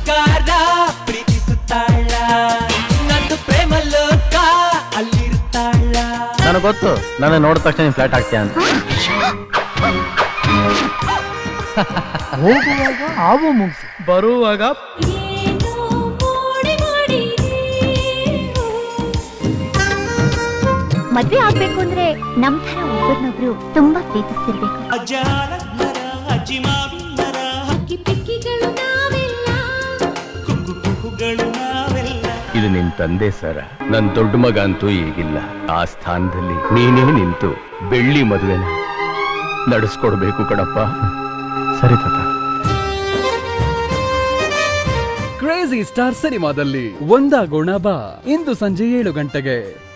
ಬಂಗಾರ ಪ್ರೀತಿಸುತ್ತಾಳ ನಂದು ಪ್ರೇಮ ಲೋಕ ಅಲ್ಲಿರ್ತಾಳ. ನನಗೆ ಗೊತ್ತು ನನ್ನ ನೋಡಿದ ತಕ್ಷಣ ನೀನ್ ಫ್ಲಾಟ್ ಆಗ್ತೀಯ ಅಂತ. ಹೋಗುವಾಗ ಹಾವು ಮುಗಿಸಿ ಬರುವಾಗ ಮದ್ವೆ ಆಗ್ಬೇಕು ಅಂದ್ರೆ ನಮ್ ತರ ಒಬ್ಬರನ್ನೊಬ್ರು ತುಂಬಾ ಪ್ರೀತಿಸ್ತಿರ್ಬೇಕು. ಇದು ನಿನ್ ತಂದೆ ಸರ. ನನ್ ದೊಡ್ಡ ಮಗ ಅಂತೂ ಈಗಿಲ್ಲ. ಆ ಸ್ಥಾನದಲ್ಲಿ ನೀನೇ ನಿಂತು ಬೆಳ್ಳಿ ಮದುವೆನ ನಡೆಸ್ಕೊಡ್ಬೇಕು ಕಣಪ್ಪ. ಸರಿ ತಾತ. ಕ್ರೇಜಿ ಸ್ಟಾರ್ ಸಿನಿಮಾದಲ್ಲಿ ಒಂದಾಗೋಣ ಬಾ ಇಂದು ಸಂಜೆ 7 ಗಂಟೆಗೆ.